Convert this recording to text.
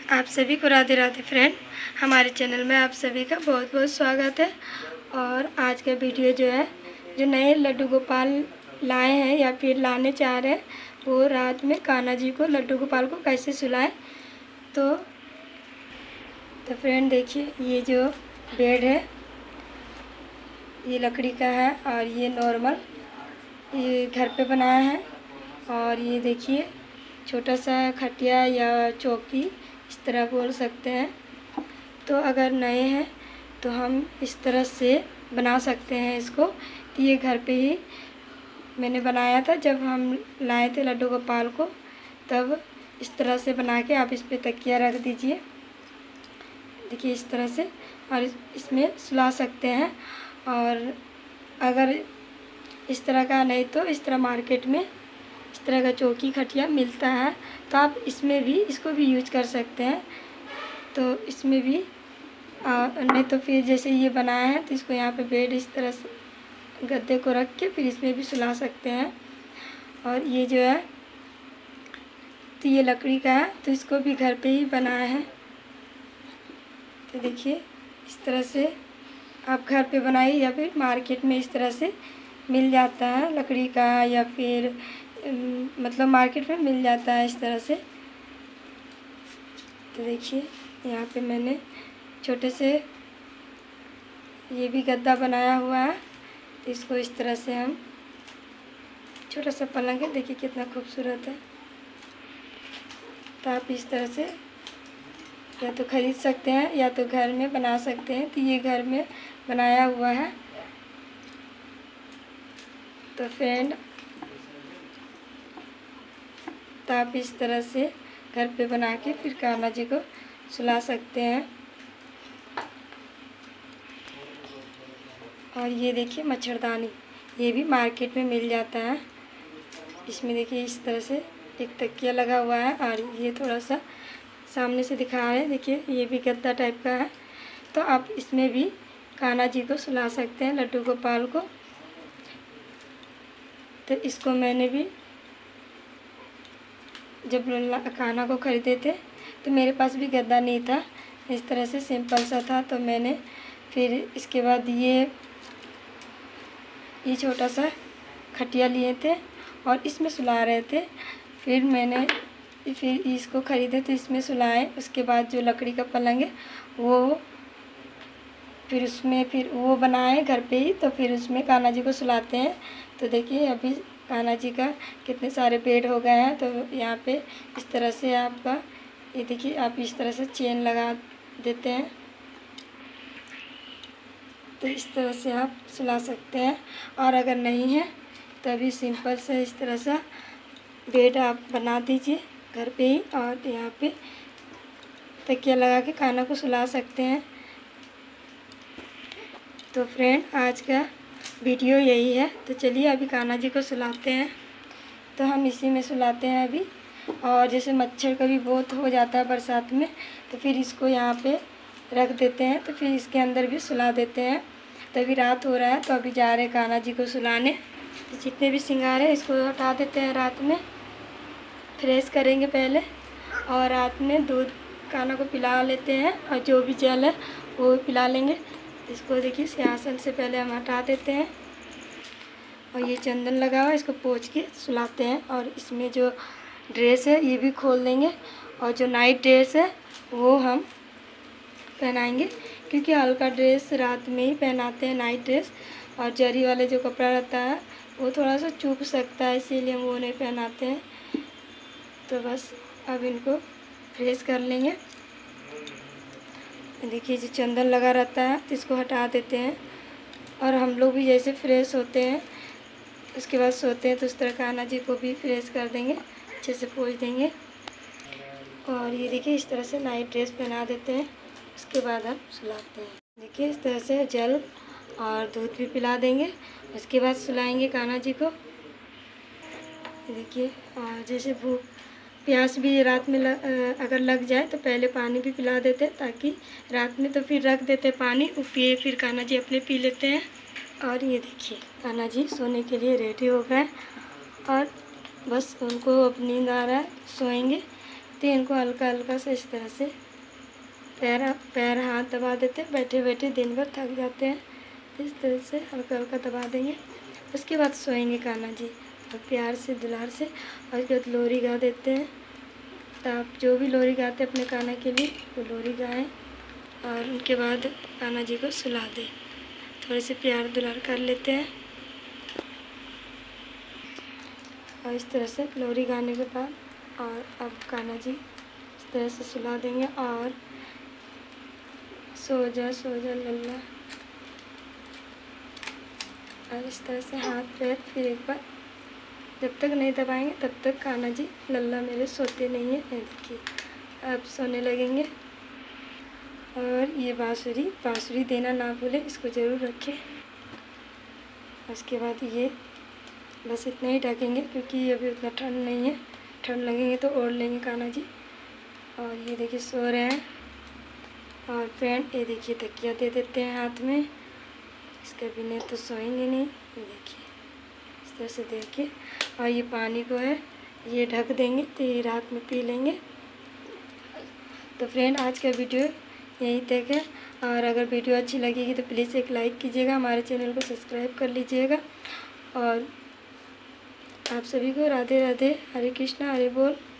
आप सभी को राधे राधे फ्रेंड। हमारे चैनल में आप सभी का बहुत बहुत स्वागत है। और आज का वीडियो जो है, जो नए लड्डू गोपाल लाए हैं या फिर लाने चाह रहे हैं, वो रात में कान्हा जी को, लड्डू गोपाल को कैसे सुलाएं। तो फ्रेंड देखिए, ये जो बेड है ये लकड़ी का है और ये नॉर्मल ये घर पे बनाया है। और ये देखिए छोटा सा खटिया या चौकी, इस तरह बोल सकते हैं। तो अगर नए हैं तो हम इस तरह से बना सकते हैं इसको। तो ये घर पे ही मैंने बनाया था, जब हम लाए थे लड्डू गोपाल को, तब इस तरह से बना के आप इस पे तकिया रख दीजिए। देखिए इस तरह से, और इसमें सुला सकते हैं। और अगर इस तरह का नहीं तो इस तरह मार्केट में इस तरह का चौकी खटिया मिलता है, तो आप इसमें भी इसको भी यूज कर सकते हैं। तो इसमें भी नहीं तो फिर जैसे ये बनाया है तो इसको यहाँ पे बेड इस तरह से गद्दे को रख के फिर इसमें भी सुला सकते हैं। और ये जो है तो ये लकड़ी का है, तो इसको भी घर पे ही बनाया है। तो देखिए इस तरह से आप घर पे बनाइए या फिर मार्केट में इस तरह से मिल जाता है लकड़ी का, या फिर मतलब मार्केट में मिल जाता है इस तरह से। तो देखिए यहाँ पे मैंने छोटे से ये भी गद्दा बनाया हुआ है। तो इसको इस तरह से हम, छोटा सा पलंग है, देखिए कितना खूबसूरत है। तो आप इस तरह से या तो ख़रीद सकते हैं या तो घर में बना सकते हैं। तो ये घर में बनाया हुआ है। तो फ्रेंड तो आप इस तरह से घर पे बना के फिर कान्हा जी को सुला सकते हैं। और ये देखिए मच्छरदानी, ये भी मार्केट में मिल जाता है। इसमें देखिए इस तरह से एक तकिया लगा हुआ है और ये थोड़ा सा सामने से दिखा रहे हैं, देखिए ये भी गद्दा टाइप का है। तो आप इसमें भी कान्हा जी को सुला सकते हैं, लड्डू गोपाल को। तो इसको मैंने भी जब कान्हा को ख़रीदे थे तो मेरे पास भी गद्दा नहीं था, इस तरह से सिंपल सा था। तो मैंने फिर इसके बाद ये छोटा सा खटिया लिए थे और इसमें सुला रहे थे। फिर मैंने इसको ख़रीदे तो इसमें सुलाए। उसके बाद जो लकड़ी का पलंग है वो फिर उसमें फिर वो बनाए घर पे ही, तो फिर उसमें कान्हा जी को सुलाते हैं। तो देखिए अभी कान्हा जी का कितने सारे बेड हो गए हैं। तो यहाँ पे इस तरह से आपका ये देखिए, आप इस तरह से चेन लगा देते हैं, तो इस तरह से आप सुला सकते हैं। और अगर नहीं है तो अभी सिंपल से इस तरह से बेड आप बना दीजिए घर पे ही, और यहाँ पे तकिया लगा के कान्हा को सुला सकते हैं। तो फ्रेंड आज का वीडियो यही है। तो चलिए अभी कान्हा जी को सुलाते हैं। तो हम इसी में सुलाते हैं अभी। और जैसे मच्छर कभी बहुत हो जाता है बरसात में, तो फिर इसको यहाँ पे रख देते हैं, तो फिर इसके अंदर भी सुला देते हैं। तो अभी रात हो रहा है तो अभी जा रहे हैं कान्हा जी को सुलाने। तो जितने भी श्रृंगार है इसको हटा देते हैं, रात में फ्रेश करेंगे पहले, और रात में दूध कान्हा को पिला लेते हैं और जो भी जल है वो पिला लेंगे। इसको देखिए सिंहासन से पहले हम हटा देते हैं, और ये चंदन लगा हुआ है इसको पोंछ के सुलाते हैं। और इसमें जो ड्रेस है ये भी खोल देंगे, और जो नाइट ड्रेस है वो हम पहनाएंगे, क्योंकि हल्का ड्रेस रात में ही पहनाते हैं, नाइट ड्रेस। और जरी वाले जो कपड़ा रहता है वो थोड़ा सा चुभ सकता है, इसीलिए हम वो नहीं पहनाते हैं। तो बस अब इनको फ्रेश कर लेंगे। देखिए जो चंदन लगा रहता है तो इसको हटा देते हैं। और हम लोग भी जैसे फ्रेश होते हैं उसके बाद सोते हैं, तो उस तरह कान्हा जी को भी फ्रेश कर देंगे, अच्छे से पोंछ देंगे। और ये देखिए इस तरह से नाइट ड्रेस पहना देते हैं, उसके बाद हम सुलाते हैं। देखिए इस तरह से जल और दूध भी पिला देंगे, उसके बाद सुलाएंगे कान्हा जी को। देखिए और जैसे भूख प्यास भी रात में अगर लग जाए तो पहले पानी भी पिला देते हैं, ताकि रात में तो फिर रख देते पानी, वो पिए फिर कान्हा जी अपने पी लेते हैं। और ये देखिए कान्हा जी सोने के लिए रेडी हो गए, और बस उनको अब नींद आ रहा है, सोएंगे। तो इनको हल्का हल्का से इस तरह से पैर हाथ दबा देते हैं। बैठे बैठे दिन भर थक जाते हैं, इस तरह से हल्का हल्का दबा देंगे। उसके बाद सोएंगे कान्हा जी और प्यार से दुलार से। और उसके बाद लोरी गा देते हैं। तो आप जो भी लोरी गाते हैं अपने कान्हा के लिए वो लोरी गाएं और उनके बाद कान्हा जी को सुला दें। थोड़े से प्यार दुलार कर लेते हैं और इस तरह से लोरी गाने के बाद और अब कान्हा जी इस तरह से सुला देंगे और सो जा लल्ला। और इस तरह से हाथ पैर फिर एक बार जब तक नहीं दबाएंगे तब तक कान्हा जी लल्ला मेरे सोते नहीं हैं। ये देखिए अब सोने लगेंगे। और ये बाँसुरी देना ना भूलें, इसको ज़रूर रखें। उसके बाद ये बस इतना ही ढकेंगे क्योंकि अभी उतना ठंड नहीं है, ठंड लगेंगे तो ओढ़ लेंगे कान्हा जी। और ये देखिए सो रहे हैं। और फ्रेंड ये देखिए तकिया दे देते हैं हाथ में, इसके बिना तो सोएंगे नहीं। ये देखिए इस तरह से दे के और ये पानी को है ये ढक देंगे तो ये रात में पी लेंगे। तो फ्रेंड आज का वीडियो यहीं तक है। और अगर वीडियो अच्छी लगेगी तो प्लीज़ एक लाइक कीजिएगा, हमारे चैनल को सब्सक्राइब कर लीजिएगा। और आप सभी को राधे राधे, हरे कृष्णा हरे बोल।